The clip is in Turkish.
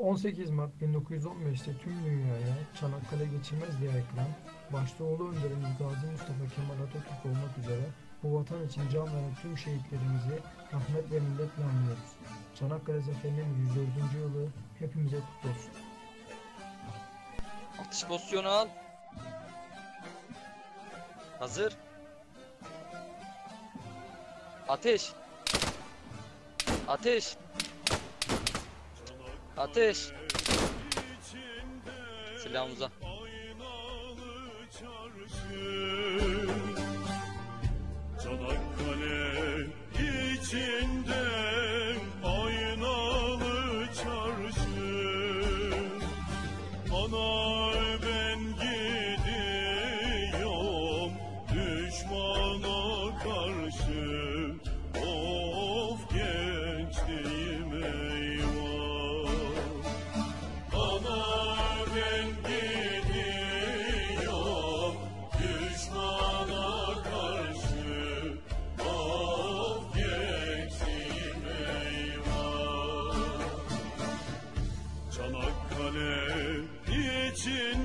18 Mart 1915'te tüm dünyaya Çanakkale geçilmez diye haykıran, başta Ulu Önderimiz Gazi Mustafa Kemal Atatürk olmak üzere bu vatan için can veren tüm şehitlerimizi rahmet ve minnetle anıyoruz. Çanakkale Zaferi'nin 104. yılı hepimize kutlu olsun. Atış pozisyonu al. Hazır. Ateş. Ateş. Ateş. Silahımıza. Çanakkale içinde aynalı çarşı. Ana ben gidiyorum düşmana karşı. Of gençliğim eyvah. Ana ben gidiyorum düşmana karşı. Of gençliğim eyvah. Çanakkale için